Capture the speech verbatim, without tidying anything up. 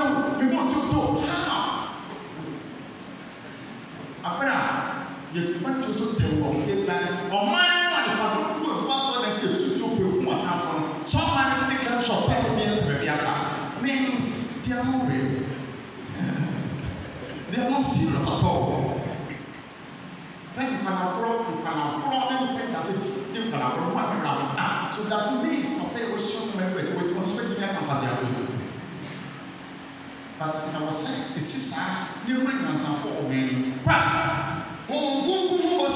to, we want to do. How? Abra, you want to so tell what they plan. Or my one, but don't what's on the same to do what from. Somebody take a shop, pay me, means they are not real. They are not serious at all. Then you can abroad, you can abroad, and you can abroad, one around. So that's the means of a show member with constructing a fantasy. But I was saying, this is a new ring and some for me. Oh,